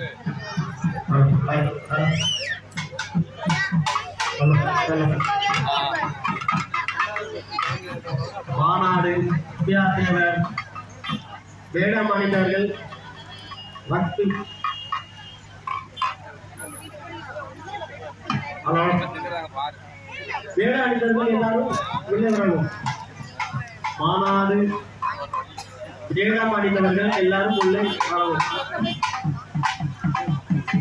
மாநாடு வித்தியாசவர் வேடமணிந்தவர்கள் வட்டு வேட அணிந்தவர்கள் எல்லாரும் உள்ளவர்களும் மாநாடு வேடம் அணிந்தவர்கள் எல்லாரும் உள்ளே வரவும்